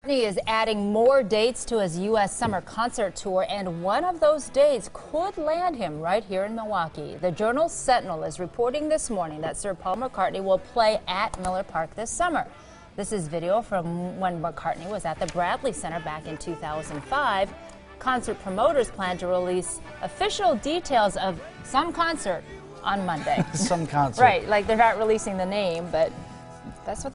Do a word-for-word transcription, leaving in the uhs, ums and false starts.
McCartney is adding more dates to his U S summer concert tour, and one of those dates could land him right here in Milwaukee. The Journal Sentinel is reporting this morning that Sir Paul McCartney will play at Miller Park this summer. This is video from when McCartney was at the Bradley Center back in two thousand five. Concert promoters plan to release official details of some concert on Monday. Some concert. Right, like they're not releasing the name, but that's what